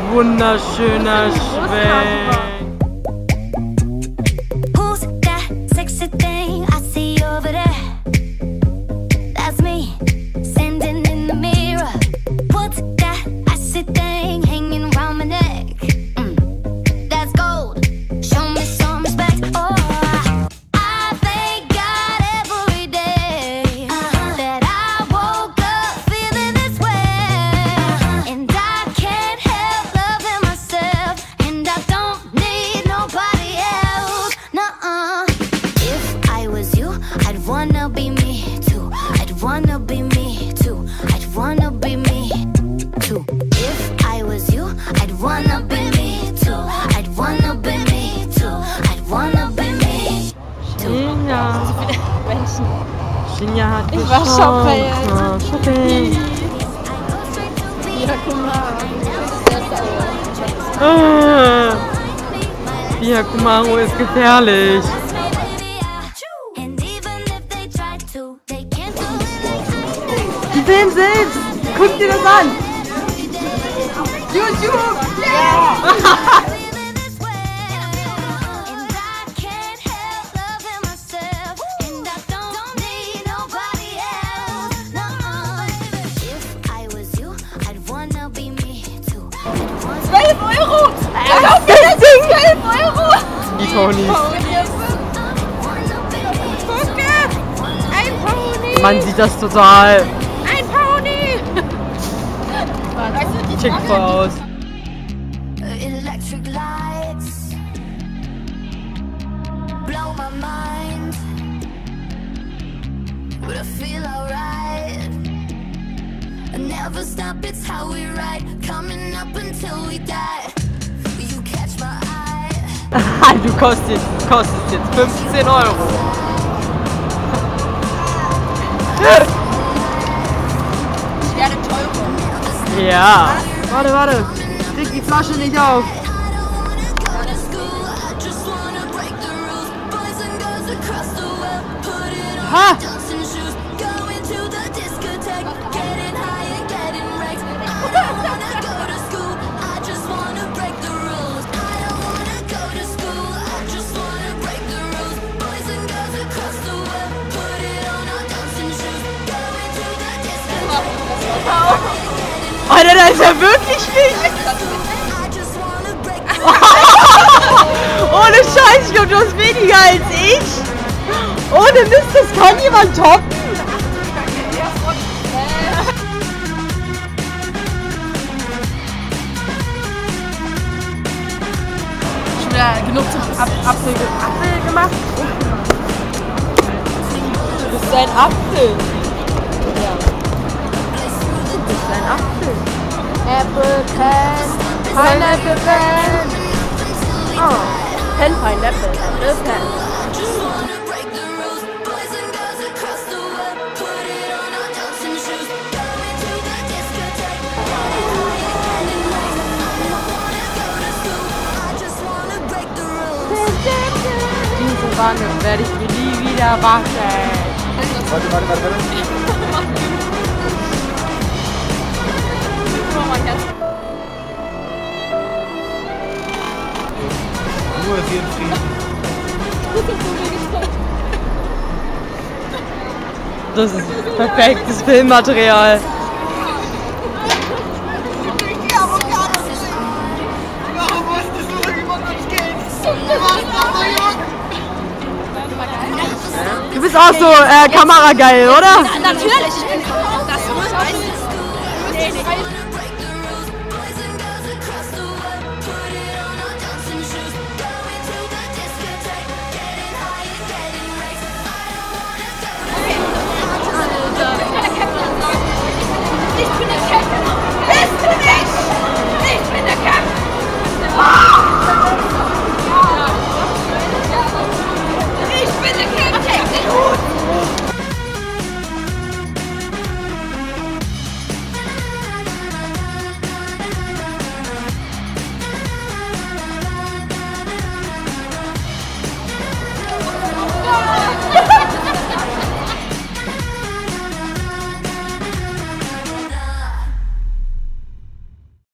wunderschöner Schwenk. Who's that sexy thing I see over there? That's me, standing in the mirror. What's that icy thing hanging around my neck? That's gold. Show me some respect. Oh, I thank God every day that I woke up feeling this way, and I can't help loving myself, and I don't need nobody else. Nuh-uh. If I was you, I'd wanna be me too. I'd wanna be me too. I'd wanna be me too. If I was you, I'd wanna be me too. I'd wanna be me too. I'd wanna be me too. Menschen. Shinja hat Ich war geschaut. Shopping. Ja, guck mal. Ja, Kumaro ist gefährlich. And even if they try to, they can't do it. Die filmen selbst. Guck dir das an. YouTube. Feeling this way, and I can't help loving myself, and I don't need nobody else. Nuh-uh. If I was you, I'd wanna be me too. 12 Euro! Erlaubt ihr das? 12 Euro! Die Tonys. Gucke! Ein Pony! Man sieht das total. Ein Pony! Weißt du, die Schick voll aus. Electric lights blow my mind, but I feel alright. I never stop, it's how we ride, coming up until we die. You catch my eye. Du kostest jetzt 15 Euro. Ich werde teurer. Ja. Warte. Krieg die Flasche nicht auf. I don't wanna go to school, I just wanna break the rules. Boys and girls across the world, put it on Ha! dancing shoes. Going to the discotheque, getting high and getting wrecked. I don't wanna go to school, I just wanna break the rules. I don't wanna go to school, I just wanna break the rules. Boys and girls across the world, put it on our dancing shoes. Going to the discotheque. Alter, da ist er wirklich nicht. I just wanna break the rules. Ohne Scheiß, ich glaube, du hast weniger als ich. Ohne Mist, das kann jemand toppen. Schon wieder genug zum Apfel gemacht. Du bist ein Apfel. Ja. Du bist ein Apfel. Apple Pen, Pineapple Pen. Oh, Pen, Pineapple, Apple Pen. Just wanna break the rules. Boys and girls across the world, put it on our dancing shoes. Going to the discotheque, getting high and getting wrecked. I don't wanna go to school, I just wanna break the rules. Diese Wanne werde ich mir nie wieder waschen. Warte. Ruhe, hier in Frieden. Das ist perfektes Filmmaterial. Warum wusstest du, wie man uns geht? Du bist auch so Kamerageil, oder? Natürlich, ich bin das. Nee.